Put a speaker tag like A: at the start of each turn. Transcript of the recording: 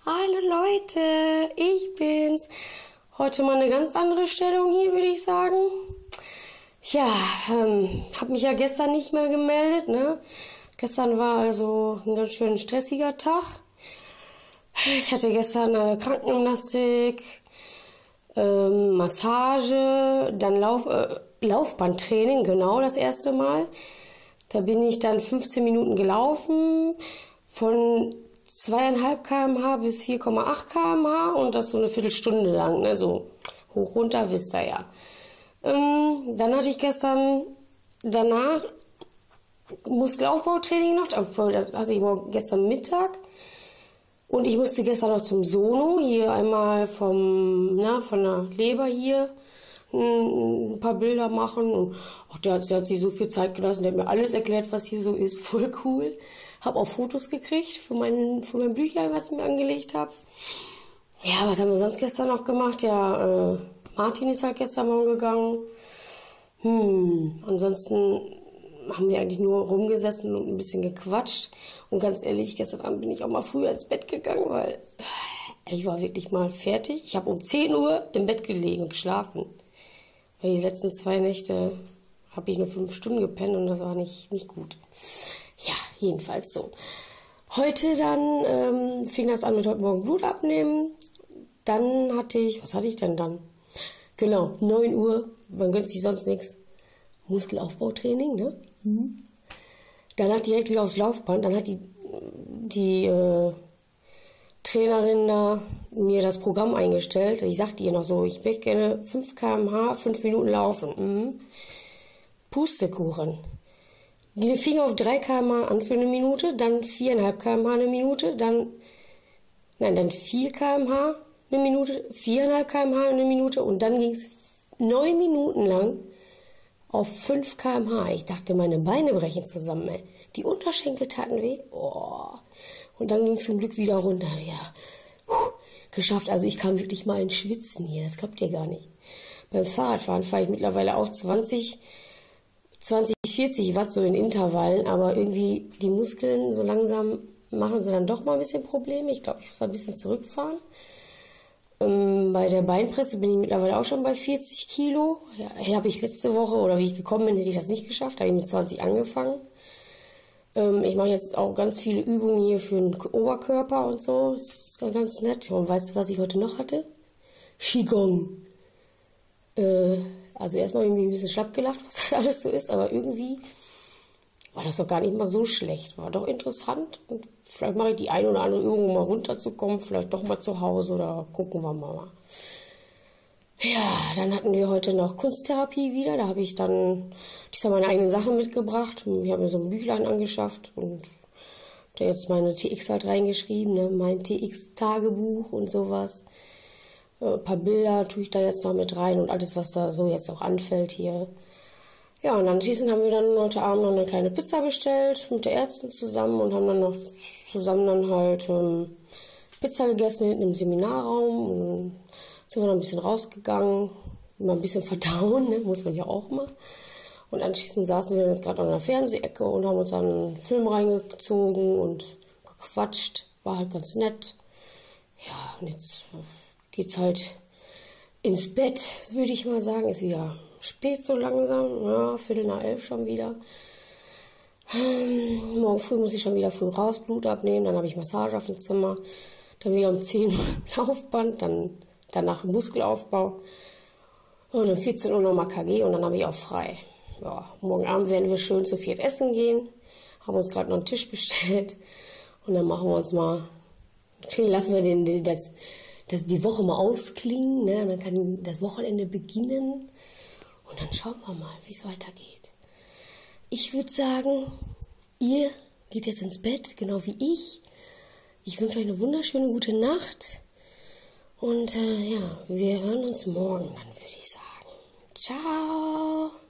A: Hallo Leute, ich bin's. Heute mal eine ganz andere Stellung hier, würde ich sagen. Ja, habe mich ja gestern nicht mehr gemeldet, ne? Gestern war also ein ganz schön stressiger Tag. Ich hatte gestern Krankengymnastik, Massage, dann Laufbandtraining, genau das erste Mal. Da bin ich dann 15 Minuten gelaufen, von 2,5 km/h bis 4,8 km/h und das so eine Viertelstunde lang, ne? So hoch, runter, wisst ihr ja. Dann hatte ich gestern danach Muskelaufbautraining noch, obwohl das hatte ich gestern Mittag. Und ich musste gestern noch zum Sono, hier einmal von der Leber hier ein paar Bilder machen. Und der hat sich so viel Zeit gelassen, der hat mir alles erklärt, was hier so ist. Voll cool. Hab auch Fotos gekriegt für mein Büchlein, was ich mir angelegt habe. Ja, was haben wir sonst gestern noch gemacht? Ja, Martin ist halt gestern Morgen gegangen. Ansonsten haben wir eigentlich nur rumgesessen und ein bisschen gequatscht. Und ganz ehrlich, gestern Abend bin ich auch mal früher ins Bett gegangen, weil ich war wirklich mal fertig. Ich habe um 10 Uhr im Bett gelegen und geschlafen. Weil die letzten 2 Nächte habe ich nur 5 Stunden gepennt und das war nicht gut. Ja, jedenfalls so. Heute dann fing das an mit heute Morgen Blut abnehmen. Dann was hatte ich denn dann? Genau, 9 Uhr, man gönnt sich sonst nichts. Muskelaufbautraining, ne? Danach direkt wieder aufs Laufband. Dann hat die Trainerin da mir das Programm eingestellt. Ich sagte ihr noch so, ich möchte gerne 5 km/h, 5 Minuten laufen. Pustekuchen. Die fing auf 3 km/h an für eine Minute, dann 4,5 km/h eine Minute, dann 4 km/h eine Minute, 4,5 km/h eine Minute und dann ging es 9 Minuten lang auf 5 km/h. Ich dachte, meine Beine brechen zusammen, ey. Die Unterschenkel taten weh. Oh. Und dann ging es zum Glück wieder runter. Ja, geschafft. Also ich kam wirklich mal ins Schwitzen hier. Das glaubt ihr gar nicht. Beim Fahrradfahren fahre ich mittlerweile auch 20, 40 Watt so in Intervallen. Aber irgendwie die Muskeln so langsam machen sie dann doch mal ein bisschen Probleme. Ich glaube, ich muss ein bisschen zurückfahren. Bei der Beinpresse bin ich mittlerweile auch schon bei 40 Kilo. Ja, habe ich letzte Woche, oder wie ich gekommen bin, hätte ich das nicht geschafft. Da habe ich mit 20 angefangen. Ich mache jetzt auch ganz viele Übungen hier für den Oberkörper und so. Das ist ganz nett. Und weißt du, was ich heute noch hatte? Qigong. Also erstmal habe ich mich ein bisschen schlapp gelacht, was das alles so ist. Aber irgendwie war das doch gar nicht mal so schlecht. War doch interessant. Und vielleicht mache ich die eine oder andere Übung, um mal runterzukommen. Vielleicht doch mal zu Hause oder gucken wir mal. Ja, dann hatten wir heute noch Kunsttherapie wieder. Da habe ich dann meine eigenen Sachen mitgebracht. Ich habe mir so ein Büchlein angeschafft und da jetzt meine TX halt reingeschrieben, ne? Mein TX-Tagebuch und sowas. Ein paar Bilder tue ich da jetzt noch mit rein und alles, was da so jetzt auch anfällt hier. Ja, und anschließend haben wir dann heute Abend noch eine kleine Pizza bestellt mit der Ärztin zusammen und haben dann noch zusammen dann halt Pizza gegessen hinten im Seminarraum. Und dann sind wir noch ein bisschen rausgegangen, mal ein bisschen verdauen, ne? Muss man ja auch mal. Und anschließend saßen wir jetzt gerade an der Fernsehecke und haben uns dann einen Film reingezogen und gequatscht. War halt ganz nett. Ja, und jetzt geht's halt ins Bett, würde ich mal sagen. Ist wieder spät so langsam, ja, 10:45 schon wieder. Morgen früh muss ich schon wieder früh raus, Blut abnehmen, dann habe ich Massage auf dem Zimmer, dann wieder um 10 Uhr Laufband, danach Muskelaufbau und um 14 Uhr nochmal KG und dann habe ich auch frei. Ja, morgen Abend werden wir schön zu 4 essen gehen, haben uns gerade noch einen Tisch bestellt und dann machen wir uns mal, lassen wir die Woche mal ausklingen, ne? Dann kann das Wochenende beginnen. Und dann schauen wir mal, wie es weitergeht. Ich würde sagen, ihr geht jetzt ins Bett, genau wie ich. Ich wünsche euch eine wunderschöne gute Nacht. Und ja, wir hören uns morgen dann, würde ich sagen. Ciao.